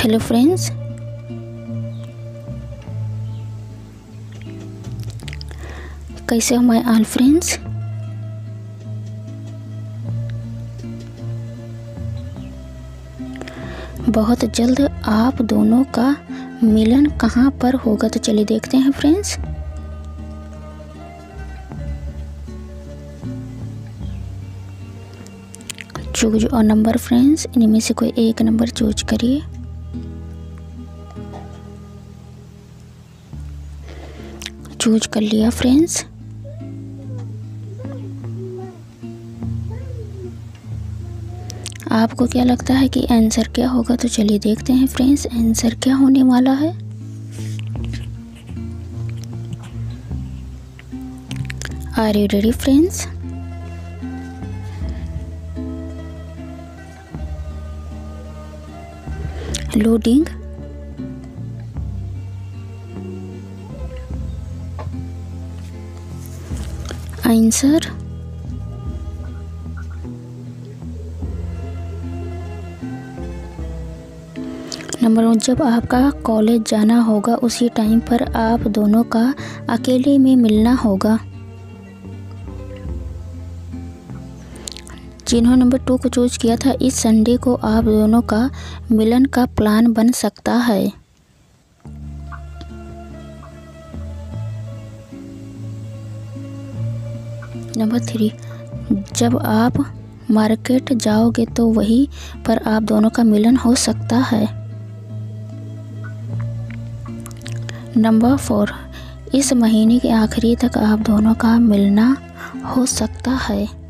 Hello friends, कैसे हो my all friends. बहुत जल्द आप दोनों का मिलन कहाँ पर होगा, तो चलिए देखते हैं फ्रेंड्स। चूज और नंबर फ्रेंड्स, इनमें से कोई एक नंबर चूज करिए। चूज कर लिया फ्रेंड्स। आपको क्या लगता है कि आंसर क्या होगा, तो चलिए देखते हैं फ्रेंड्स आंसर क्या होने वाला है। Are you ready friends? Loading. Answer number 1, जब आपका कॉलेज जाना होगा उसी टाइम पर आप दोनों का अकेले में मिलना होगा। जिन्होंने नंबर 2 को चूज किया था, इस संडे को आप दोनों का मिलन का प्लान बन सकता है। नंबर 3, जब आप मार्केट जाओगे तो वहीं पर आप दोनों का मिलन हो सकता है। नंबर 4, इस महीने के आखिरी तक आप दोनों का मिलना हो सकता है।